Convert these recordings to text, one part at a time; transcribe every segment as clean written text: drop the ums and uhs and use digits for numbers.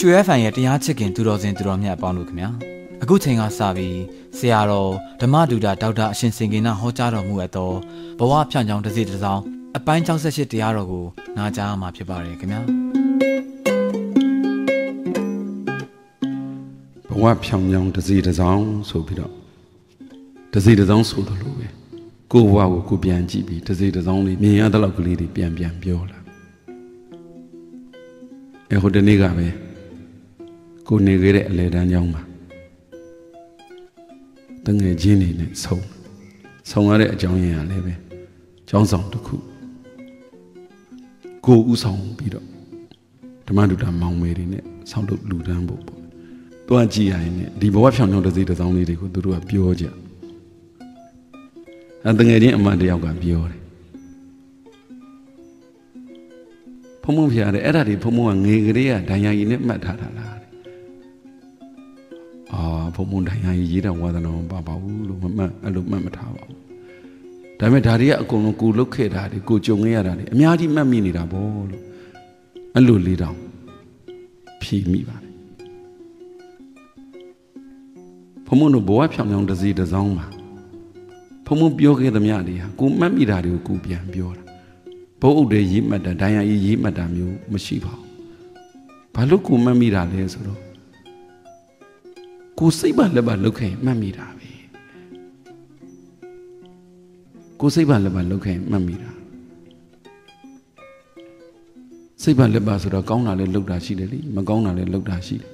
ရွှေfan ရဲ့တရားချစ်ခင်သူတော်စင်သူတော်မြတ်အပေါင်းတို့ခင်ဗျာအခုချိန်ကစပြီးဆရာတော်ဓမ္မဒုတာဒေါက်တာအရှင်စင်ကေနဟောကြားတော်မူအပ်သောဘဝဖြောင့်ချောင်းတစ်စီတစ်စောင်းအပိုင်း68တရားတော်ကိုနားကြားမှာဖြစ်ပါတယ်ခင်ဗျာဘဝဖြောင့်ချောင်းတစ်စီတစ်စောင်းဆိုပြီးတော့တစ်စီတစ်စောင်းဆိုတယ်လို့ပဲကိုယ့်ဘဝကိုပြန်ကြည့်ပြီးတစ်စီတစ်စောင်းလေးမြင်ရတဲ့လောက်ကလေးတွေပြန်ပြောလာဟိုတနေ့ကပဲကိုနေခဲ့တဲ့အလဲတန်းကျောင်းမှာတငယ်ချင်းတွေနဲ့ဆုံရတဲ့အကြောင်းရင်းကလည်းပဲကျောင်းဆောင်တစ်ခုကိုဥဆောင်ပြီးတော့ဓမ္မဒုတာမောင်မယ်တွေနဲ့ဆောင်းလုပ်လူတန်းဖို့ပေါ့တွားကြည့်ရရင်ဒီဘဝဖြောင်းချောင်းတစ်စီတစ်စောင်းလေးတွေကိုသူတို့ကပြောကြတငယ်ချင်းအမတယောက်ကပြောတယ်ဖုံဖုံဖျားတယ်အဲ့ဒါတွေဖုံဖုံကငယ်ကလေးကဒိုင်ယာကြီးနဲ့မှတ်ထားတာလားဖုံဖုံဒိုင်ယာကြီးရေးတဲ့ဝါသနာမပါဘူးလို့အဲ့လိုမှတ်မထားပါဘူးဒါပေမဲ့ဒါတွေကအကုန်လုံးကိုလုတ်ခဲ့တာတွေကိုကြုံခဲ့ရတာတွေအများကြီးမှတ်မိနေတာပေါ့လို့အဲ့လိုလေးတောင်ဖြေမိပါတယ်ဖုံဖုံတို့ဘဝဖြောင်းချောင်းတစ်စီတစ်စောင်းမှာဖုံဖုံပြောခဲ့သမျှတွေဟာကိုမှတ်မိတာတွေကိုကိုပြန်ပြောတာဘုတ်အုပ်တွေရေးမှတ်တာဒိုင်ယာကြီးရေးမှတ်တာမျိုးမရှိပါဘူးဘာလို့ကိုမှတ်မိတာလဲဆိုတော့ကိုစိတ်ပါလက်ပါလုတ်ခဲ့မှတ်မိတာပဲကိုစိတ်ပါလက်ပါလုတ်ခဲ့မှတ်မိတာစိတ်ပါလက်ပါဆိုတော့ကောင်းတာလည်းလုတ်တာရှိတယ်လေမကောင်းတာလည်းလုတ်တာရှိတယ်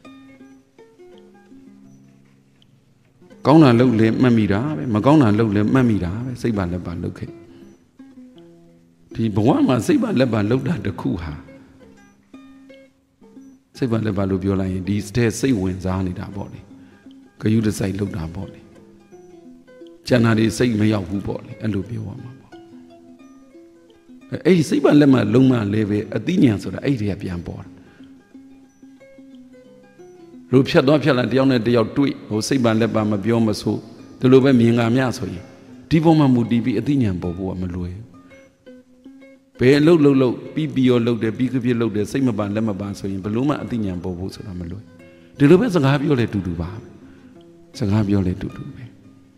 ကောင်းတာလုတ်လည်းမှတ်မိတာပဲမကောင်းတာလုတ်လည်းမှတ်မိတာပဲစိတ်ပါလက်ပါလုတ်ခဲ့ဒီဘဝမှာစိတ်ပါလက်ပါလုတ်တာတစ်ခုဟာစိတ်ပါလက်ပါလို့ပြောလိုက်ရင်ဒီတဲ့စိတ်ဝင်စားနေတာပေါ့လေဂယုတစိုက်လုတ်တာပေါ့လေကျန်တာတွေစိတ်မရောက်ဘူးပေါ့လေအဲ့လိုပြောရမှာပေါ့အဲ့ဒီစိတ်ပါလက်ပါလုံးမလဲပဲအသိဉာဏ်ဆိုတာအဲ့ဒီကပြန်ပေါ်တာလို့ဖြတ်သွားဖြတ်လာတယောက်နဲ့တယောက်တွေ့ဟိုစိတ်ပါလက်ပါမပြောမဆိုဒီလိုပဲမြင်ကမြဆိုရင်ဒီပုံမှာမူတည်ပြီးအသိဉာဏ်ပေါ်ဖို့ကမလွယ်ဘယ်လှုပ်ပြီးရောလှုပ်တယ်ပြီးကပြည့်လှုပ်တယ်စိတ်မပါလက်မပါဆိုရင်ဘလို့မှအသိဉာဏ်ပေါ်ဖို့ဆိုတာမလွယ်ဒီလိုပဲစကားပြောလဲတူတူပါစကားပြောလဲတူတူပဲ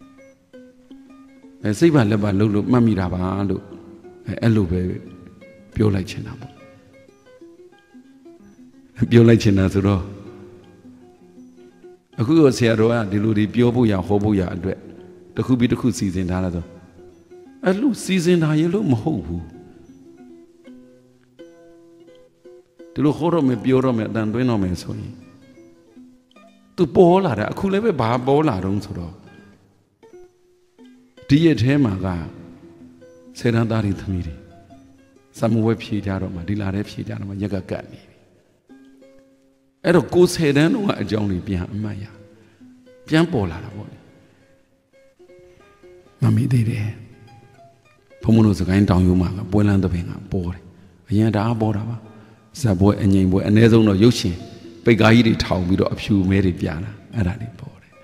စိတ်ပါလက်ပါလှုပ်လို့မှတ်မိတာပါလို့အဲ့လိုပဲပြောလိုက်ချင်တာပေါ့ပြောလိုက်ချင်တာဆိုတော့အခုကဆရာတော်ကဒီလိုဒီပြောဖို့ရဟောဖို့ရအတွက်တစ်ခုပြီးတစ်ခုစီစဉ်ထားတာဆိုအဲ့လိုစီစဉ်တာရေလို့မဟုတ်ဘူးဒီလိုခေါ်တော့မယ်ပြောတော့မယ်အတန်သွင်းတော့မယ်ဆိုရင်သူပေါ်လာတာအခုလည်းပဲဘာပေါ်လာတော့ဆိုတော့ဒီရဲ့ထဲမှာကစေတန်းသားတွေသမီးတွေစမဝဲဖြေကြတော့မှဒီလာတဲ့ဖြေကြတော့မှရက်ကကတ်နေပြီအဲ့တော့ကိုစေတန်းတော့အကြောင်းတွေပြန်အမှတ်ရပြန်ပေါ်လာတာပေါ့လေမမီသေးတယ်ဘုံမလို့စကိုင်းတောင်ရိုးမှာကပွဲလန်းသပင်ကပေါ်တယ်အရင်တအားပေါ်တာပါဇက်ပွဲအငိမ်ပွဲအ ਨੇ ဆုံးတော့ရုပ်ရှင်ပိတ်ကားကြီးတွေထောင်ပြီးတော့အဖြူမဲတွေပြလာအဲ့ဒါတွေပေါ်တယ်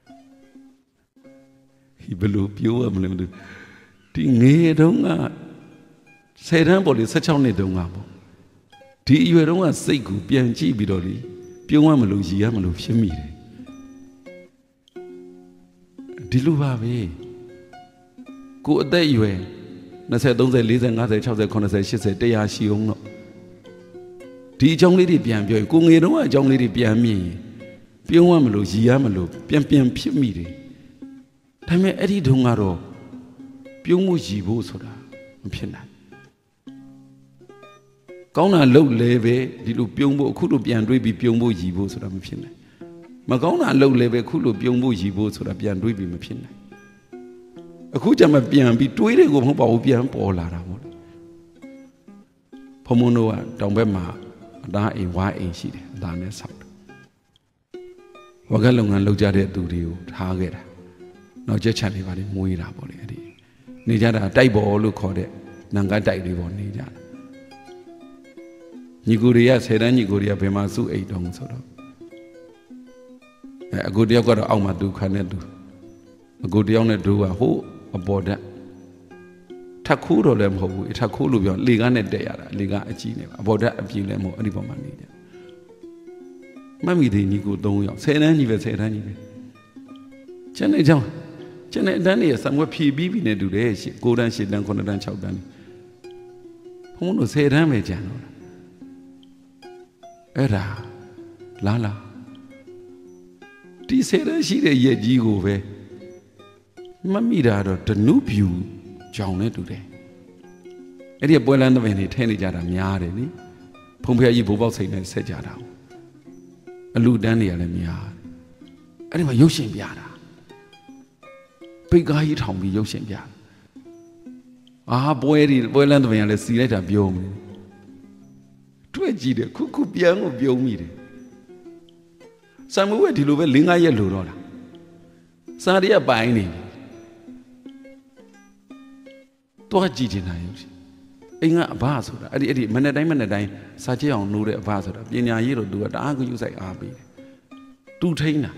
ဒီဘလို့ပြောရမလဲဒီငယ်တုန်းက10တန်းပေါ်လေ16နှစ်တုန်းကပေါ့ဒီအရွယ်တုန်းကစိတ်ကိုပြန်ကြည့်ပြီးတော့လေပြုံးရမလို့ရည်ရမလို့ဖြစ်မိတယ်ဒီလိုပါပဲကိုအသက်အရွယ်20 30 40 50 60 80 80 100ရှိအောင်တော့ဒီအကြောင်းလေးတွေပြန်ပြောရင်ကိုငယ်တုန်းကအကြောင်းလေးတွေပြန်မြင်ရင်ပြုံးရမလို့ရည်ရမလို့ပြန်ဖြစ်မိတယ်ဒါပေမဲ့အဲ့ဒီတုန်းကတော့ပြုံးမှုရည်ဖို့ဆိုတာမဖြစ်နိုင်ကောင်းတာလုပ်လဲပဲဒီလိုပြုံးဖို့အခုလိုပြန်တွေးပြီးပြုံးဖို့ရည်ဖို့ဆိုတာမဖြစ်နိုင်မကောင်းတာလုပ်လဲပဲအခုလိုပြုံးဖို့ရည်ဖို့ဆိုတာပြန်တွေးပြီးမဖြစ်နိုင်အခုကျမှပြန်ပြီးတွေးတဲ့ကိုမဟုတ်ပါဘူးပြန်ပေါ်လာတာပေါ့ဖုံမုံတို့ကတောင်ဘက်မှာအသားအိမ်ဝါအိမ်ရှိတယ်အသားနဲ့ဆောက်တယ်ဝါကလုပ်ငန်းလုပ်ကြတဲ့သူတွေကိုထားခဲ့တာနောက်ချက်ချက်လေးပါလေမွေးတာပေါ့လေအဲ့ဒီနေကြတာတိုက်ပေါ်လို့ခေါ်တဲ့နံကတ်တိုက်လေးပေါ်နေကြတာညီကိုတွေက10တန်းညီကိုတွေကဘယ်မှာစုအိတ်တုံးဆိုတော့အကိုတယောက်ကတော့အောက်မှာသူခံနေသူအကိုတယောက်နဲ့တို့ကဟိုးအပေါ်တက်ထက်ခိုးတော့လည်းမဟုတ်ဘူးထက်ခိုးလို့ပြောလေကားနဲ့တက်ရတာလေကားအကြီးနေပါအပေါ်တက်အပြင်းလည်းမဟုတ်အဲ့ဒီပေါ်မှာနေကြ Mammy de Nico don't say any of it anyway. Jenny John, Jenny Danny, somewhere PB in a do she go down, she done on a dance out done. Who knows say damage, General? Era Lala. Tea said she a ye jigo way. Mammy dad, the new pew, John today. Eddie a boy land of any tenny jadam yard, any Pompey you both saying and said jadam. A loo dandy and a yard. Anyway, you sing yada. Big guy, you told me you sing yada. Ah, boy, land of any see later, bio me. 20 cuckoo piano bio me. Some way to look at Linga yellow. Sadia binding. To a gigi knives. Inga bass, I did Manadai, such a on Nude Vassar, in a year or do it, argue you say, Abby. Two trainer.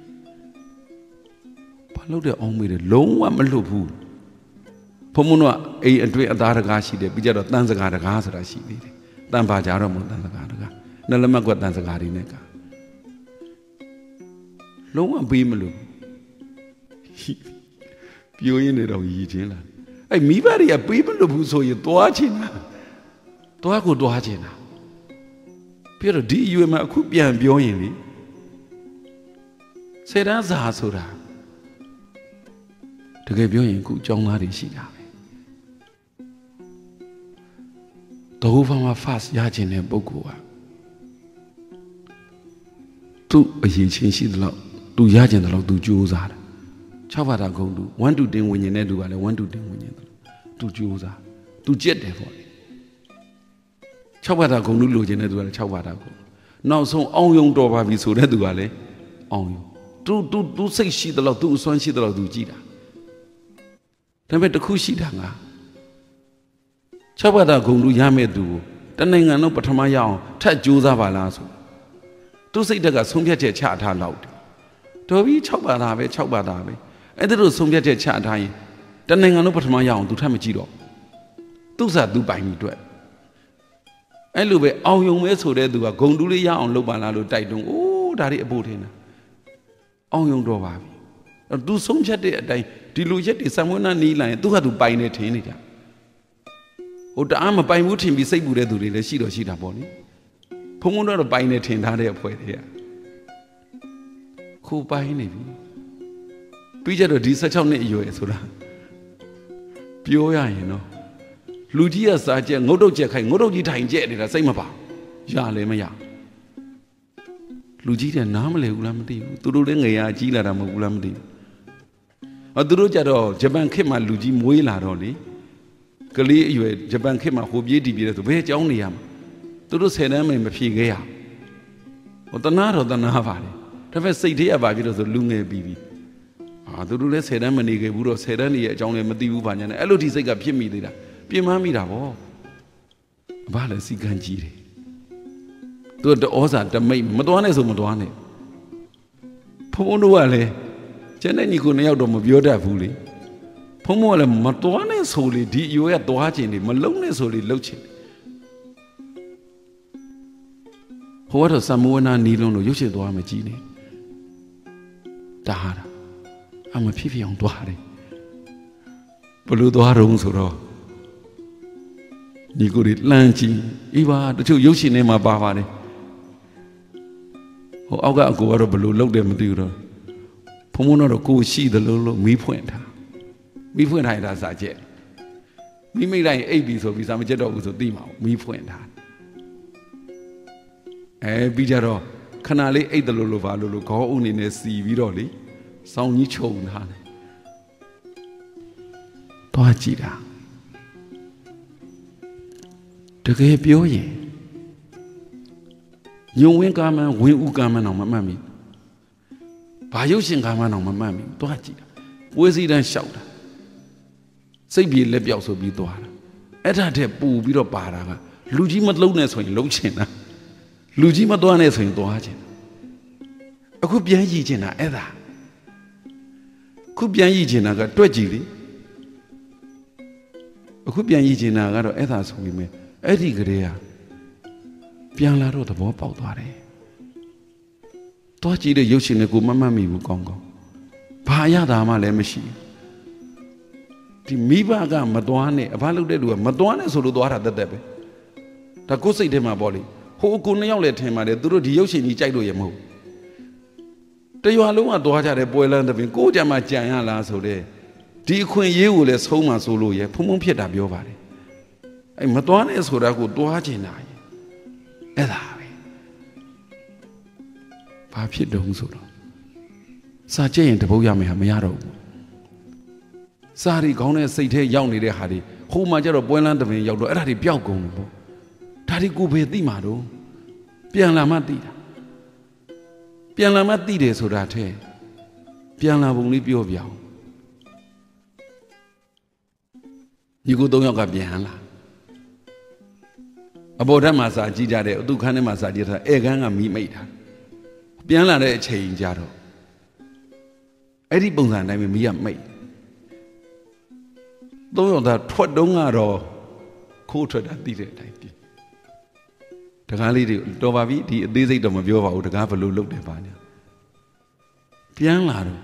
Palo de on with a long one loop. Pomona a and 2 Adarashi, the Bijaro Tanzagara Gasa, she did. Tampa Jaramo Tanzagara. Nalamago Tanzagari Neka. Long one beam. You in it of Yijilla. I me very a people who saw you watching. To I could watch it. Pero D. You and my could be and beyond. Said as a hasura. To give you in good John Larishida. The whole from a fast yajin and Bogua. Two a yachin the law, two yajin the law, two Jews are. Chavada go do one to din when you never do, one to din when you do. Jews are to jet there for it. Chavada go no general Chavada go. Now so on young door be so that do ale on you. Do say she the law, do son she the law do Gida. Then the Kushidanga Chavada go do Yame do. Then I know Patamaya, touch Jews are balasso. To say the Gasumia chat loud. To be Chavada. And there was some get a chat high. Then I know put my young to Tamachiro. Those are do by me to it. I look at all young men so they do a gondola on Lobanalo Tidong. Oh, daddy about him. All young door. Do some chat day, delusion is someone on knee line, do have to buy it in it. Oh, the arm of by Mutin be say good to the sheet or sheet upon it. Pomona buy it in that airport here. Cool by navy. Picture of such a name, Pioya, you know. Lugia Saja, Nodo Jack, Nodo Gitain Jet, the same about Yale Maya. Lugia normally Ulamdi, Turuanga Gila Ulamdi. A Durujado, Japan came at Lugi Muila Roli. Kali, you Japan came at Hobi to wait only am. Turu Senam and Mafigea. What the Naro than Havali. The first city about it was the Lunga Bibi. The ruler said, I'm a nigger, Buro said, only a John and Madiu Banyan, Elodie Sega Pimida, Pimamida. Balance Ganjiri. To the Oza, the maid, Madonna is a Madonna. Pomonuale, Jananico Neodom of Yoda Fully. Pomola Madonna is holy, you are watching it, Malone is holy, Lochin. What a Samoana Nilon, you should do a Magini. Tahara. I'm a pipi on Duari. Poludoarung soro. Nigurit Lanchi, Iva, the 2 Yoshi name of Bavari. Oh, I'll go out of blue, look them do. Pomono go see the lolo, me point. Me point high as I jet. Me made like ABs of his amateur of the demo, me point. Eh, Bijaro, Canale ate the lolo valo, call only in a sea viroli. Sound you chosen, honey. Toachida. The gay bioye. You win gaman, win ugaman on my mammy. By using gaman on my mammy, Toachida. Where's it and shout? Say be let me also be Dora. At that boo be a baraga. Lujima lowness when Lochina. Lujima dones when Doajin. I could be a yijina either. Could be a yijina, 20. Could be a yijina, got others women. Eddie Grea. Pianla wrote about Dore. 多记得有些人我慢慢迷糊讲讲，怕呀他妈来没事。ဒီမိဘကမတော်နဲ့အဖလုပ်တဲ့လူကမတော်နဲ့ဆိုလို့သွားတာတက်တက်ပဲဒါကိုယ်စိတ်ထဲမှာပေါ့လေဟိုကိုနှစ်ယောက်လည်းထင်ပါတယ်သူတို့ဒီရုပ်ရှင်ကြီးကြိုက်လို့ရမဟုတ်တရွာလုံးကသွားကြတယ်ပွဲလန်းတဲ့ပြင်ကိုကြမှာကြံရလားဆိုတဲ့ဒီအခွင့်ရေးကိုလည်းဆုံးမဆိုလို့ရဖုံဖုံဖြစ်တာပြောပါတယ်အဲ့မတော်နဲ့ဆိုတာကိုတွားကျင်တာအဲ့ဒါပဲဘာဖြစ်တုံးဆိုတော့စာကြည့်ရင်တပုတ်ရမယ်ဟာမရတော့ဘူးစာရီကောင်းတဲ့စိတ်ထဲရောက်နေတဲ့ဟာတွေဟိုမှာကျတော့ပွဲလန်းတပင်ရောက်တော့အဲ့ဒါတွေပျောက်ကုန်တယ်ပေါ့ဒါတွေကိုပဲသိမှာတော့ပြန်လာမှသိတာပြန်လာမှသိတယ်ဆိုတာထဲပြန်လာပုံလေးပြောပြအောင်ညီကို၃ယောက်ကပြန်လာအပေါ်ထက်မှာစာကြည့်ကြတယ်အတုခန်းထဲမှာစာကြည့်တာဧကန်းကမီးမိတ်တာပြန်လာတဲ့အချိန်ကြတော့အဲ့ဒီပုံစံတိုင်းပဲမီးကမိတ်သုံးယောက်သားထွက်တုံးကတော့ခိုးထွက်တာသိတဲ့အတိုင်းပြင်တကားလေးတွေတော်ပါပြီဒီအသေးစိတ်တော့မပြောပါဘူးတကားဘယ်လိုလုပ်တယ်ပါညာပြန်လာတော့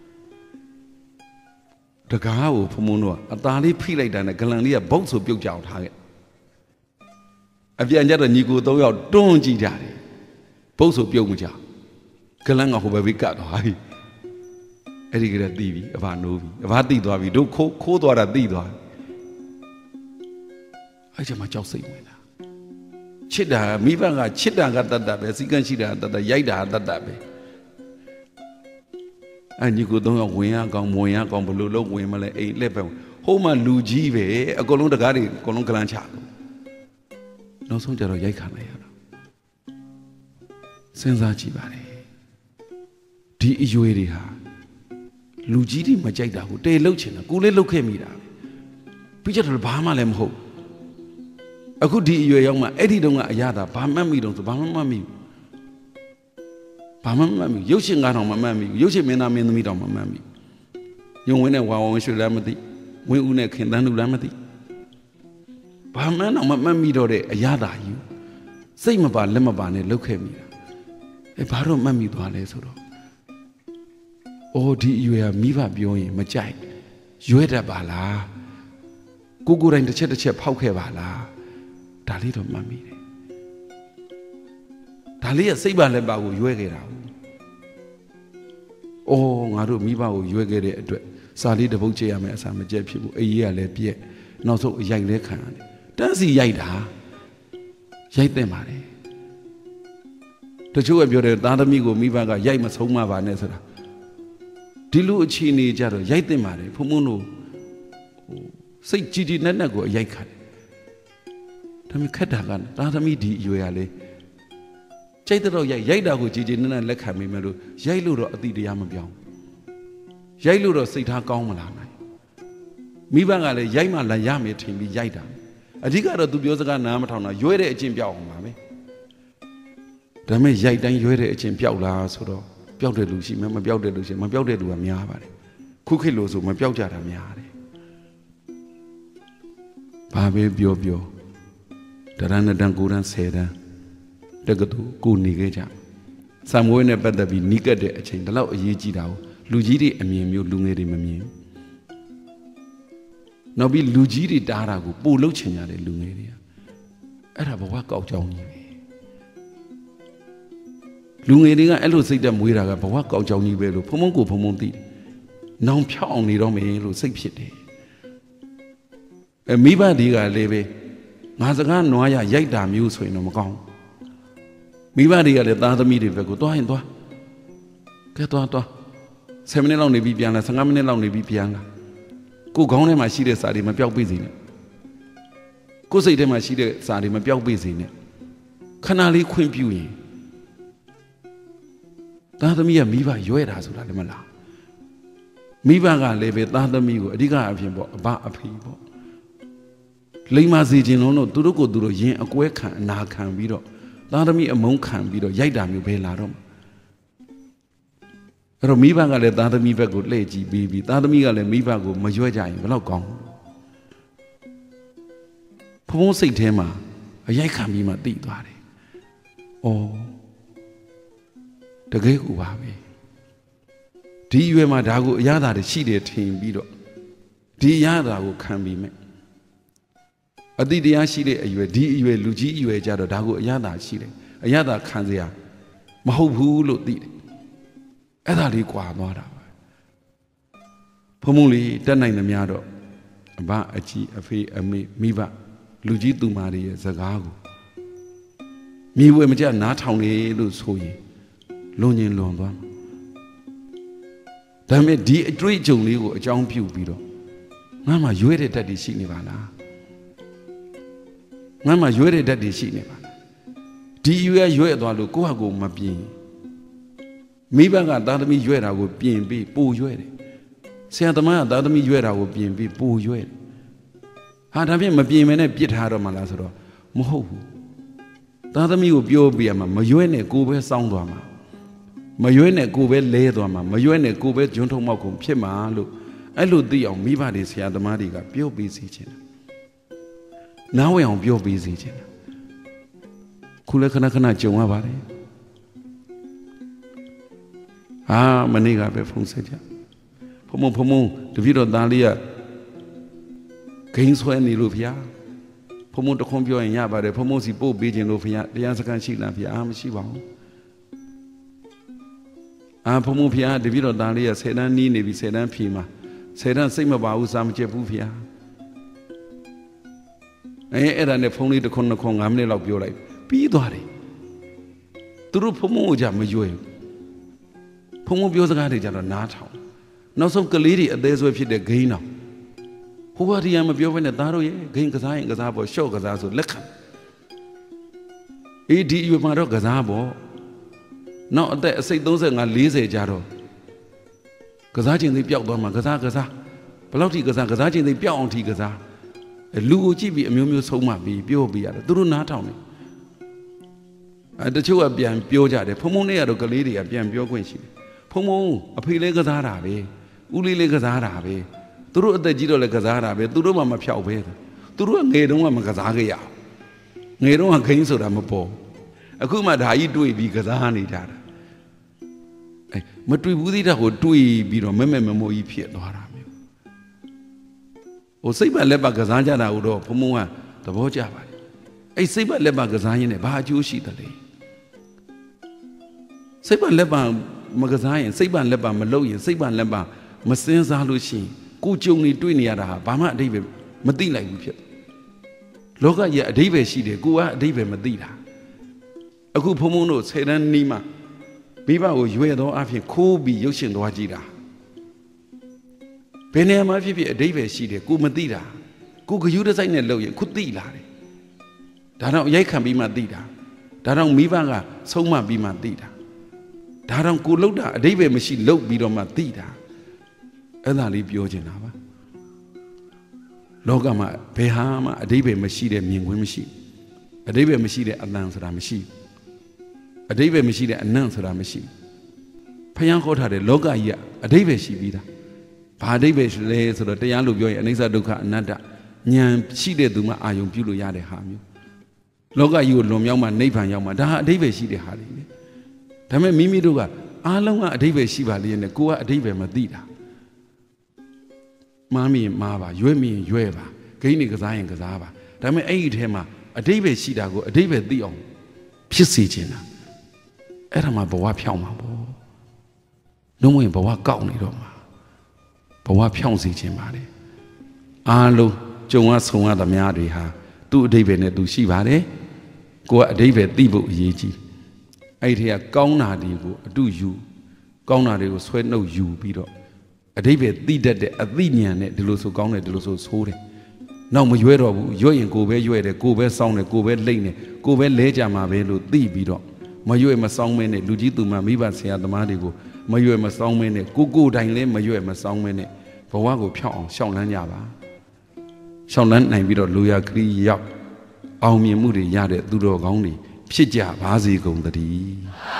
တကားကိုဖုံဖုံတော့အသားလေးဖိလိုက်တာနဲ့ဂလန်လေးကဘုတ်ဆိုပြုတ်ကြအောင်ထားခဲ့အပြန်ကျတော့ညီကို၃ယောက်တွန်းကြည့်ကြတယ်ဘုတ်ဆိုပြုတ်မကြဂလန်ကဟိုဘက်ပြီးကတ်သွားပြီအဲ့ဒီကလေးသိပြီအဘနိုးပြီအဘသိသွားပြီတို့ခိုးသွားတာသိသွားအဲ့ကျမှကြောက်စိတ်ဝင်တာချစ်တာမိဘကချစ်တာကတတ်တာပဲစီကန်းရှိတာတတ်တာရိုက်တာတတ်တာပဲအဲ့ညီကို၃ယောက်ဝင်ရကောင်းဝင်ရကောင်းဘလို့လုံးဝင်မလဲအိမ်လက်ပဲဟိုမှလူကြီးပဲအကုန်လုံးတကားတွေအကုန်လုံးကလန်းချလို့နောက်ဆုံးကျတော့ရိုက်ခံလိုက်ရတာစဉ်းစားကြည့်ပါလေဒီအရွယ်တွေဟာလူကြီးတွေမကြိုက်တာကိုတေလှုပ်ချင်တာကိုလည်းလှုပ်ခဲ့မိတာပြီးကြတော့ဘာမှလည်းမဟုတ်အခုဒီအရွယ်ရောက်မှအဲ့ဒီတုန်းကအရာသာဘာမှတ်မိတော့ဆိုဘာမှမမှတ်မိဘူးဘာမှမမှတ်မိရုပ်ရှင်ကားတော်မမှတ်မိဘူးရုပ်ရှင်မင်းသားမင်းသမီးတော်မမှတ်မိညုံဝင်းနဲ့ဝါဝင်းရွှေလည်းမသိဝင်းဦးနဲ့ခင်တန်းလူလည်းမသိဘာမှန်းတော့မမှတ်မိတော့တဲ့အရာသာကြီးစိတ်မပါလက်မပါနဲ့လှုပ်ခဲ့မိတာအဲဘာတော့မှတ်မိသွားလဲဆိုတော့အော်ဒီအရွယ်ကမိဘပြောရင်မကြိုက်ရွဲတတ်ပါလားကိုကိုတိုင်းတစ်ချက်ဖောက်ခဲ့ပါလားဒါလေးတော့မှတ်မိတယ်ဒါလေးကစိတ်ပါလက်ပါကိုရွဲခဲ့တာအော်ငါတို့မိဘကိုရွဲခဲ့တဲ့အတွက်စာလေးတစ်ပုတ်ကြည့်ရမယ်အစာမကြက်ဖြစ်ဘူးအေးကြီးကလည်းပြက်နောက်ဆုံးအရိုက်လဲခံရတယ်တန်းစီရိုက်တာရိုက်တဲ့မှာလေတချို့ကပြောတယ်သားသမီးကိုမိဘကရိုက်မဆုံးမပါနဲ့ဆိုတာဒီလိုအခြေအနေကြတော့ရိုက်တင်ပါတယ်ဖုံဖုံတို့စိတ်ကြည်ကြည်နက်နက်ကိုအရိုက်ခံတယ်ဒါပေမဲ့ခက်တာကသားသမီးဒီအရွယ်ရလေကြိုက်တော့ရိုက်တာကိုကြည်ကြည်နက်နက်လက်ခံမိမယ်လို့ရိုက်လို့တော့အတိတရားမပြောင်းရိုက်လို့တော့စိတ်ထားကောင်းမလာနိုင်မိဘကလည်းရိုက်မှလာရမယ်ထင်ပြီးရိုက်တာအဓိကတော့သူပြောစကားနားမထောင်တာရွဲတဲ့အချင်းပြောက်အောင်ပါပဲဒါပေမဲ့ရိုက်တိုင်းရွဲတဲ့အချင်းပြောက်လားဆိုတော့ပျောက်တဲ့လူရှိမယ်မပျောက်တဲ့လူရှိမပျောက်တဲ့လူကများပါတယ်ခုခေတ်လို့ဆိုမပျောက်ကြတာများတယ်ဘာပဲပြောတရဏတန်9တန်း10တန်းတက္ကသိုလ်ကိုနေခဲ့ကြစံမွေးနဲ့ပတ်သက်ပြီးနီးကပ်တဲ့အချိန်ဒီလောက်အရေးကြီးတာကိုလူကြီးတွေအမြင်မျိုးလူငယ်တွေမမြင်ဘူးနောက်ပြီးလူကြီးတွေတားတာကိုပို့လုပ်ချင်ကြတယ်လူငယ်တွေကအဲ့ဒါဘဝကောက်ကြောင်းကြီးပဲလူငယ်တွေကအဲ့လိုစိတ်တက်မွေးတာကဘဝကောက်ကြောင်းကြီးပဲလို့ဖုံဖုံကိုဖုံဖုံသိတယ်။နောင်ဖြောက်အောင်နေတော့မယ်လို့စိတ်ဖြစ်တယ်။မိဘတွေကလည်းပဲငါစကားနွားရရိုက်တာမျိုးဆိုရင်တော့မကောင်းဘူး။မိဘတွေကလည်းသားသမီးတွေဘက်ကိုသွားရင်သွား။ကဲသွား10မိနစ်လောက်နေပြီးပြန်လာ15မိနစ်လောက်နေပြီးပြန်လာ။ကိုယ်ခေါင်းထဲမှာရှိတဲ့စာတွေမပြောက်ပြစေနဲ့။ကိုယ်စိတ်ထဲမှာရှိတဲ့စာတွေမပြောက်ပြစေနဲ့။ခဏလေးခွင့်ပြုရင်သားသမီးကမိဘရွဲတာဆိုတာလည်းမလားမိဘကလည်းပဲသားသမီးကိုအဓိကအဖြစ်ပေါ့အဘအဖေပေါ့လိမ္မာစေခြင်းလုံးတို့သူတို့ကိုသူတို့ရင်အကွဲခံအနာခံပြီးတော့သားသမီးအမုန်းခံပြီးတော့ရိုက်တာမျိုးပဲလာတော့အဲ့တော့မိဘကလည်းသားသမီးဘက်ကိုလှည့်ကြည့်ပြီးသားသမီးကလည်းမိဘကိုမရွဲကြရင်ဘယ်တော့ကောင်းဖုံးစိတ်ထဲမှာအရိုက်ခံပြီးမှတိသွားတယ်။အော်တကယ်ကိုပါပဲဒီရွယ်မှာဒါကိုအရသာတွေရှိတယ်ထင်ပြီးတော့ဒီအရသာကိုခံပြီးမဲ့အတိတရားရှိတဲ့အရွယ်ဒီအရွယ်လူကြီးအရွယ်ကြတော့ဒါကိုအရသာရှိတယ်အရသာခံစရာမဟုတ်ဘူးလို့သိတယ်အဲ့ဒါလေးကွာသွားတာပဲဖုံဖုံလေးတက်နိုင်သမျှတော့အဘအကြီးအဖေအမေမိဘလူကြီးသူမတွေရဲ့စကားကိုမြေဝဲမကြနားထောင်နေလို့ဆိုရင်လွန်ရင်လွန်သွားမှာဒါပေမဲ့ဒီအတွေ့အကြုံလေးကိုအကြောင်းပြုပြီးတော့ငါမှရွေးတဲ့တက်တွေရှိနေပါလားငါမှရွေးတဲ့တက်တွေရှိနေပါလားဒီရွေးသွားလို့ကိုယ့်ဟာကိုယ်မပြင်းမိဘကသားသမီးရွေးတာကိုပြင်ပြီးပိုရွေးတယ်ဆရာသမားကသားသမီးရွေးတာကိုပြင်ပြီးပိုရွေးတယ်ဟာဒါဖြင့်မပြင်မနဲ့ပြစ်ထားတော့မှလားဆိုတော့မဟုတ်ဘူးသားသမီးကိုပြောပြရမှာမရွေးနဲ့ကိုယ်ပဲစောင်းသွားမှာမရွေးနဲ့ကိုယ်ပဲလဲသွားမှာမရွေးနဲ့ကိုယ်ပဲဂျွန်းထုံမောက်ကုန်ဖြစ်မှာလို့အဲ့လိုသိအောင်မိဘတွေဆရာသမားတွေကပြောပေးစေချင်တယ်နားဝင်အောင်ပြောပေးစေချင်တယ်ခုလည်းခဏခဏကြုံရပါတယ်မနေ့ကပဲဖုန်းဆက်ကြဖုံတပြည့်တော့သားလေးကဂိမ်းဆွဲနေလို့ဗျာဖုံတခွန်းပြောရင်ရပါတယ်ဖုံစီပို့ပေးခြင်းလို့ဗျာတရားစခန်းရှိလားဗျာမရှိပါဘူးဖုံဗျာတပြည့်တော့သားလေးက10တန်းနီးနေပြီ10တန်းဖြေမှာ10တန်းစိတ်မပါဘူးစာမကျက်ဘူးဗျာအဲ့ဒါနဲ့ဖုန်းလေးတစ်ခွန်း5မိနစ်လောက်ပြောလိုက်ပြီးသွားတယ်သူတို့ဖုံကိုကြမရွေးဖုံပြောစကားတွေကြတော့နားထောင်နောက်ဆုံးကလေးတွေအသေးဆွဲဖြစ်တဲ့ဂိမ်းတော်ဟိုဘာဒီရမပြောဘဲနဲ့သားတို့ရဲ့ဂိမ်းကစားရင်ကစားပေါ့ရှော့ကစားဆိုလက်ခံဒီအရွယ်မှာတော့ကစားပေါ့နောက်အသက်အစိတ်35 40ကြာတော့ကစားခြင်းတွေပျောက်သွားမှာကစားဘယ်လောက်ထိကစားခြင်းတွေပျောက်အောင်ထိကစားလူကိုကြည့်ပြီးအမျိုးမျိုးဆုံးမပြီးပြောပြရတယ်သူတို့နားထောင်တယ်တချို့ကပြန်ပြောကြတယ်ဖုံနဲ့ကတော့ကလေးတွေကပြန်ပြောခွင့်ရှိတယ်ဖုံအဖေလည်းကစားတာပဲဦးလေးလည်းကစားတာပဲသူတို့အသက်ကြီးတော့လည်းကစားတာပဲသူတို့မှမဖြောက်ပဲသူတို့ကငယ်တုန်းကမကစားခဲ့ရအောင်ငယ်တုန်းကခိန်းဆိုတာမပေါ်အခုမှဓာကြီးတွေ့ပြီးကစားနေကြတာမတွေ့ဘူးသေးတာကိုတွေ့ပြီးတော့မဲမမိုးကြီးဖြစ်သွားတာမျိုးစိတ်ပါလက်ပါကစားကြတာကိုတော့ဖုံကသဘောကျပါတယ်စိတ်ပါလက်ပါကစားရင်းနဲ့ဘာအကျိုးရှိသလဲစိတ်ပါလက်ပါမကစားရင်စိတ်ပါလက်ပါမလုပ်ရင်စိတ်ပါလက်ပါမစင်းစားလို့ရှိရင်ကိုကြုံနေတွေ့နေရတာဟာဘာမှအဓိပ္ပာယ်မသိလိုက်ဘူးဖြစ်လောကကြီးအဓိပ္ပာယ်ရှိတယ်ကိုကအဓိပ္ပာယ်မသိတာအခုဖုံတို့10တန်းနီးမှမိဘကိုရွယ်သောအဖြစ်ခိုးပြီးရုပ်ရှင်သွားကြည့်တာဘယ်နေရာမှာဖြစ်ဖြစ်အဓိပ္ပာယ်ရှိတယ်ကိုမသိတာကိုဂရုတစိုက်နဲ့လုပ်ရင်ခုသိလာတယ်ဒါတော့ရိုက်ခံပြီးမှသိတာဒါတော့မိဘကဆုံးမပြီးမှသိတာဒါတော့ကိုလှုပ်တာအဓိပ္ပာယ်မရှိလှုပ်ပြီးတော့မှသိတာအဲ့ဒါလေးပြောချင်တာပါလောကမှာဘယ်ဟာမှအဓိပ္ပာယ်မရှိတဲ့မြင်ကွင်းမရှိအဓိပ္ပာယ်မရှိတဲ့အတန်ဆိုတာမရှိအဓိပ္ပာယ်မရှိတဲ့အနံ့ဆိုတာမရှိဖျားခေါ်ထားတဲ့လောကကြီးကအဓိပ္ပာယ်ရှိပြီးသားဘာအဓိပ္ပာယ်လဲဆိုတော့တရားလို့ပြောရင်အနိစ္စဒုက္ခအနတ္တဉာဏ်ရှိတဲ့သူမှအာယုံပြုလို့ရတဲ့ဟာမျိုးလောကကြီးကိုလွန်မြောက်မှနိဗ္ဗာန်ရောက်မှဒါဟာအဓိပ္ပာယ်ရှိတဲ့ဟာတွေလေဒါပေမဲ့မိမိတို့ကအားလုံးကအဓိပ္ပာယ်ရှိပါလေနဲ့ကိုကအဓိပ္ပာယ်မသိတာမားမိရင်မားပါရွဲ့မိရင်ရွဲ့ပါဂိမ်းနေကစားရင်ကစားပါဒါပေမဲ့အဲ့ဒီထဲမှာအဓိပ္ပာယ်ရှိတာကိုအဓိပ္ပာယ်သိအောင်ဖြစ်စေချင်တာအဲ့ဒါမှဘဝဖြောင်းမှာပေါ့လုံးဝဘဝကောက်နေတော့မှာဘဝဖြောင်းစေချင်ပါတယ်အားလုံးကြုံရဆုံရသမျှတွေဟာသူ့အဓိပ္ပာယ်နဲ့သူရှိပါတယ်ကိုကအဓိပ္ပာယ်သိဖို့အရေးကြီးအဲ့ဒီကကောင်းတာတွေကိုအတုယူကောင်းတာတွေကိုဆွဲနှုတ်ယူပြီးတော့အဓိပ္ပာယ်သိတတ်တဲ့အသိဉာဏ်နဲ့ဒီလိုဆိုကောင်းတယ်ဒီလိုဆိုဆိုးတယ်နောက်မရွဲတော့ဘူးရွဲ့ရင်ကိုပဲရွဲ့တယ်ကိုပဲစောင်းတယ်ကိုပဲလိမ့်တယ်ကိုပဲလဲကြမှာပဲလို့သိပြီးတော့မရွဲ့မစောင်းမဲနဲ့လူကြီးသူမမိဘဆရာသမားတွေကိုမရွဲ့မစောင်းမဲနဲ့ကိုတိုင်လည်းမရွဲ့မစောင်းမဲနဲ့ဘဝကိုဖြောက်အောင်ရှောင်လန်းကြပါရှောင်လန်းနိုင်ပြီးတော့လူရခရီးရောက်အောင်မြင်မှုတွေရတဲ့သူတော်ကောင်းတွေဖြစ်ကြပါစေကုန်သတည်း